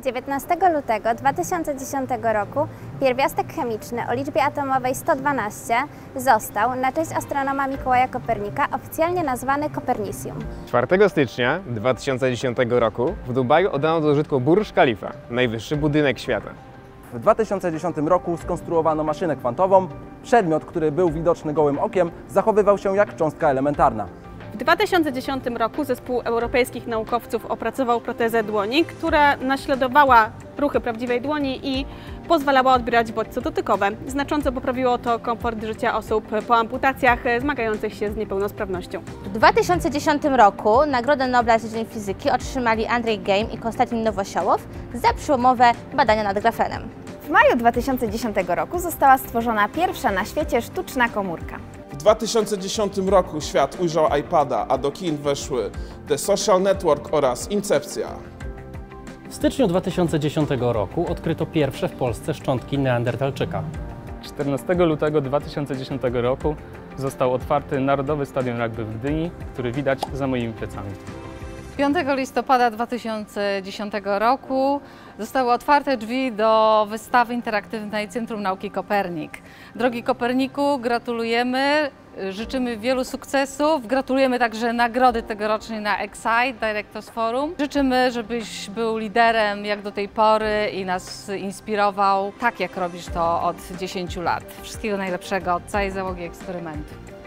19 lutego 2010 roku pierwiastek chemiczny o liczbie atomowej 112 został na cześć astronoma Mikołaja Kopernika oficjalnie nazwany Kopernicium. 4 stycznia 2010 roku w Dubaju oddano do użytku Burj Khalifa, najwyższy budynek świata. W 2010 roku skonstruowano maszynę kwantową. Przedmiot, który był widoczny gołym okiem, zachowywał się jak cząstka elementarna. W 2010 roku zespół europejskich naukowców opracował protezę dłoni, która naśladowała ruchy prawdziwej dłoni i pozwalała odbierać bodźce dotykowe. Znacząco poprawiło to komfort życia osób po amputacjach zmagających się z niepełnosprawnością. W 2010 roku Nagrodę Nobla z dziedzin fizyki otrzymali Andrzej Geim i Konstantin Nowosiołow za przełomowe badania nad grafenem. W maju 2010 roku została stworzona pierwsza na świecie sztuczna komórka. W 2010 roku świat ujrzał iPada, a do kin weszły The Social Network oraz Incepcja. W styczniu 2010 roku odkryto pierwsze w Polsce szczątki neandertalczyka. 14 lutego 2010 roku został otwarty Narodowy Stadion Rugby w Gdyni, który widać za moimi plecami. 5 listopada 2010 roku zostały otwarte drzwi do wystawy interaktywnej Centrum Nauki Kopernik. Drogi Koperniku, gratulujemy, życzymy wielu sukcesów, gratulujemy także nagrody tegorocznej na Excite Directors Forum. Życzymy, żebyś był liderem jak do tej pory i nas inspirował, tak jak robisz to od 10 lat. Wszystkiego najlepszego od całej załogi eksperymentu.